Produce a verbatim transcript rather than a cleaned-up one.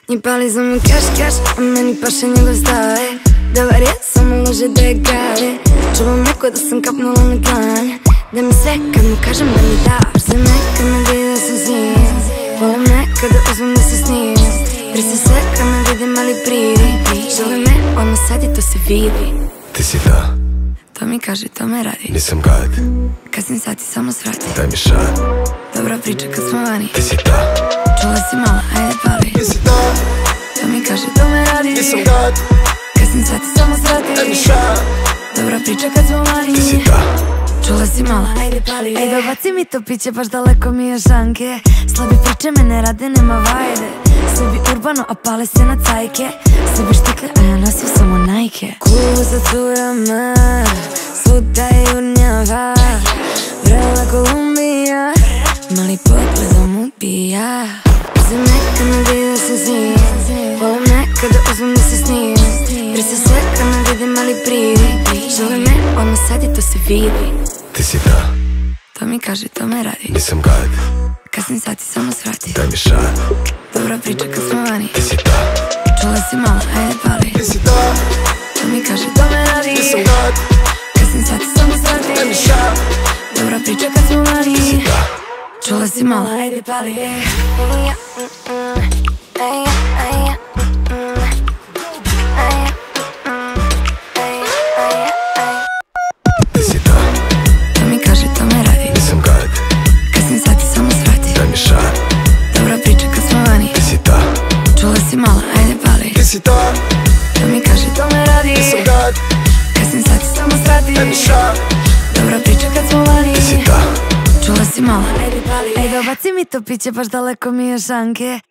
Ni pali za moj kaš, kaš, a meni paše njegov stave. Dobar je, samo lože da je gade. Čuvam neko da sam kapnula na dlan. Da mi sve kad mu kažem da mi daš. Za me kad me vidi da sam s njim. Volim me kada uzmem da se snimim. Trese sve kad me vidim ali pridi. Žele me, ono sad i to se vidi. Ti si ta, to mi kaže, to me radi. Nisam gad, kasni sati samo svrati. Daj mi šat, dobra priča kad smo vani. Ti si ta, čula si malo, ajde pali. Ti si ta, to mi kaže, to me radi. Nisam gad, kasni sati samo svrati. Daj mi šat, dobra priča kad smo vani. Ti si ta, čula si malo, ajde pali. Ej, dobaci mi to piće, baš daleko mi je šanke. Slabi priče me ne rade, nema vajde. Sebi urbano, a pale se na cajke. Sebi štikle, a ja nosim samo najke. Kuza cura me, svuda jurnjava. Vrela Kolumbija, mali pogledom ubija. Za me kad me vidi da sam s njim. Volim me kada uzmem da se snimim. Trese sve kad me vidim ali pridi. Žele me, ono sad i to se vidi. Ti si ta, to mi kaže, to me radi. Nisam gad, kasni sati samo svrati. Daj mi šat, dobra priča kad smo vani. Ti si ta, čula si malo, ajde pali. Ti si ta, to mi kaže, to me radi. Nisam gad, kasni sati samo svrati. Daj mi šat, dobra priča kad smo vani. Ti si ta, čula si malo, ajde pali. Ti si ta, to mi kaže, to me radi. Nisam gad, kasni sati samo svrati. Daj mi šat, dobra priča kad smo vani. Ti si ta, čula si malo, ajde pali. Ti si ta, to mi kaže, to me radi. Nisam gad, kasni sati samo svrati. Daj mi šat, dobra priča kad smo vani. Ti si ta, čula si malo, ajde pali. Ej, dobaci mi to piće, baš daleko mi je šanke.